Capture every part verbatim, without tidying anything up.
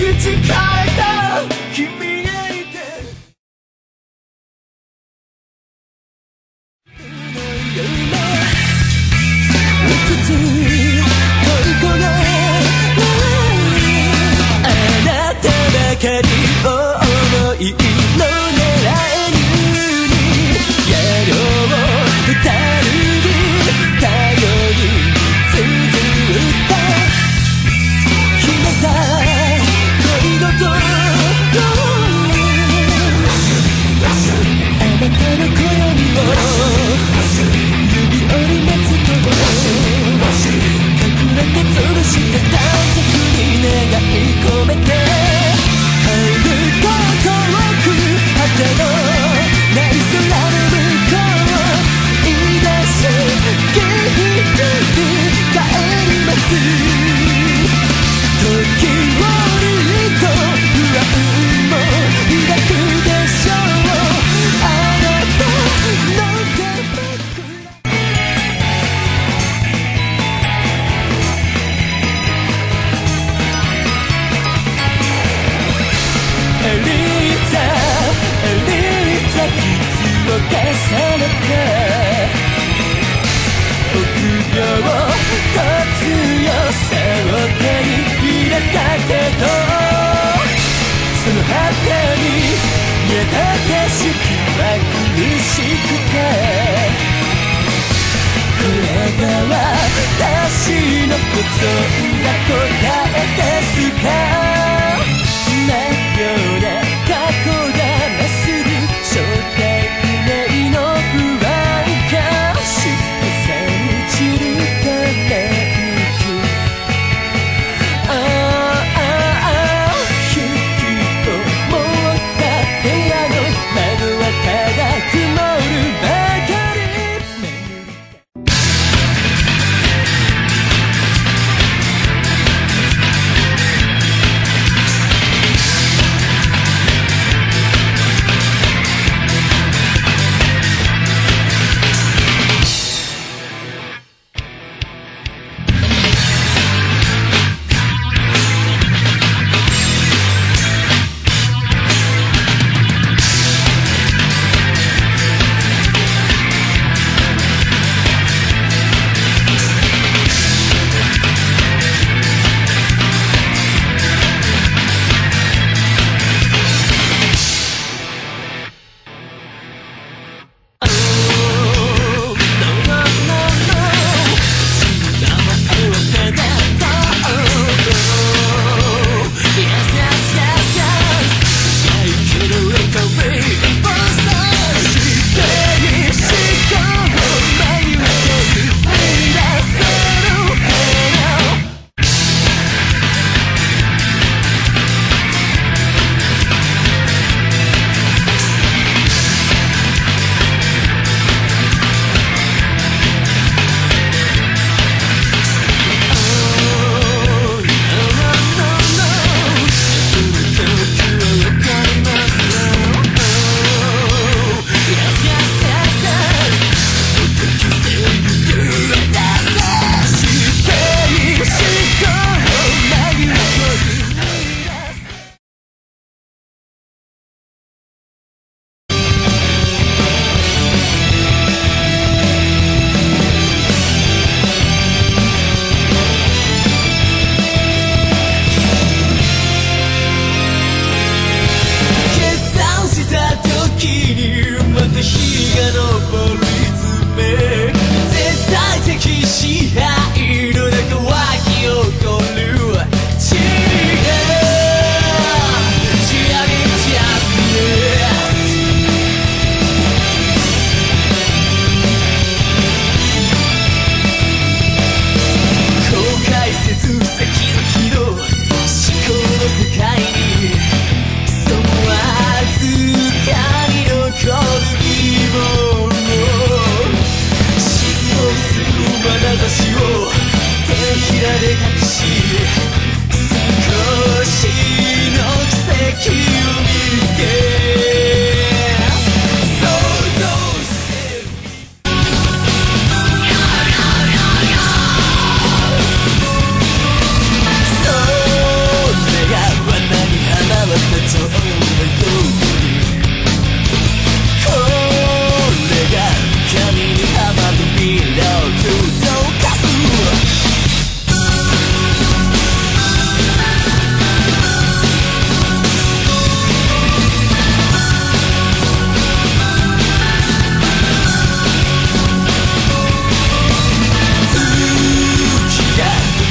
口変えた君へいて映つ恋子があなたばかりを思いの狙えるにやろう二人頼り続いた決めた恋事あなたの暦を指折り待つと隠れて潰して短冊に願い込めて遥か遠く果てのない空の向こう言い出しきり帰ります時折と不安も抱くでしょうあなたの手エリーザエリーザ傷を重ねて臆病と強さを手に入れたけどその果てに見えた景色は苦しくてこれが私の望んだ答えですか真っ暗な過去がまする正体不明の不安が静かに散るため息ああああ引きこもった部屋の窓はただ曇るばかり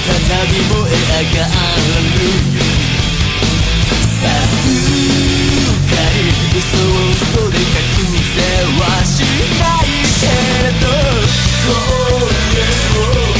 再び燃え上がる。さすがに嘘を嘘で隠せはしないけれど、これを